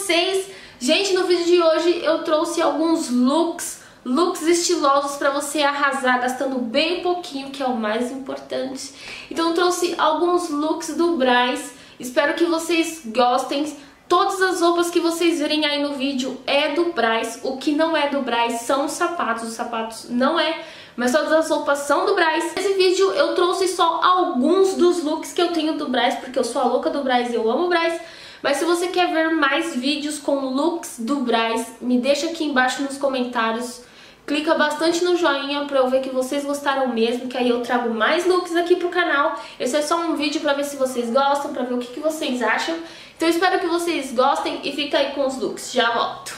vocês? Gente, no vídeo de hoje eu trouxe alguns looks estilosos pra você arrasar gastando bem pouquinho, que é o mais importante. Então eu trouxe alguns looks do Brás, espero que vocês gostem. Todas as roupas que vocês verem aí no vídeo é do Brás, o que não é do Brás são os sapatos não é, mas todas as roupas são do Brás. Nesse vídeo eu trouxe só alguns dos looks que eu tenho do Brás, porque eu sou a louca do Brás e eu amo o Brás. Mas se você quer ver mais vídeos com looks do Brás, me deixa aqui embaixo nos comentários. Clica bastante no joinha pra eu ver que vocês gostaram mesmo, que aí eu trago mais looks aqui pro canal. Esse é só um vídeo pra ver se vocês gostam, pra ver o que vocês acham. Então eu espero que vocês gostem e fica aí com os looks. Já volto.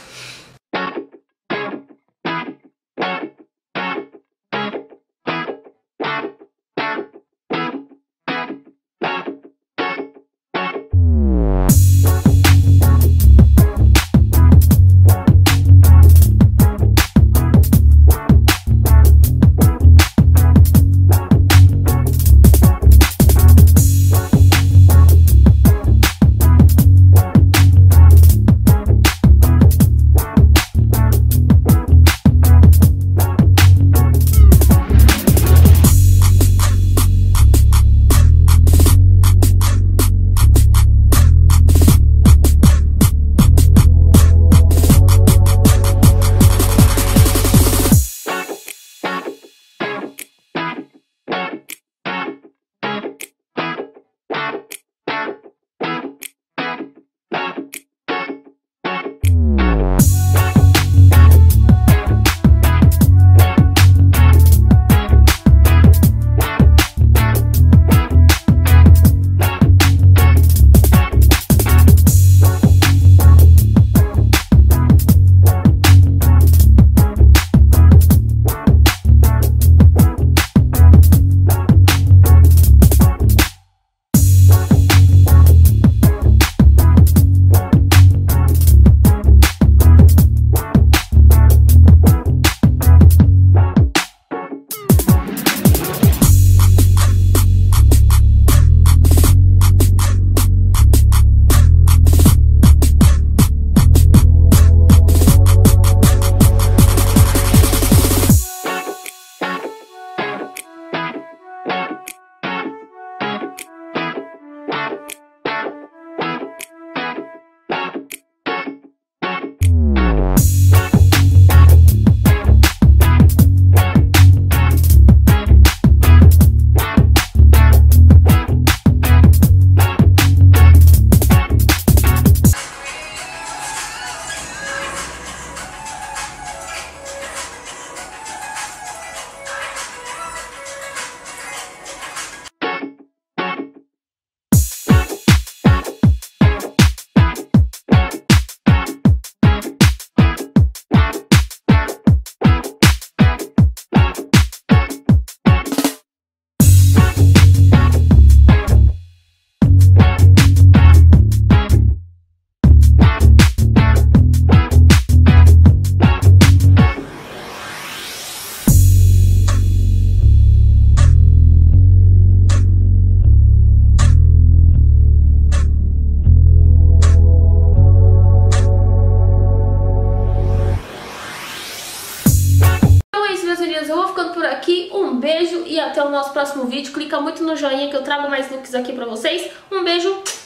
Eu vou ficando por aqui, um beijo e até o nosso próximo vídeo. Clica muito no joinha que eu trago mais looks aqui pra vocês. Um beijo!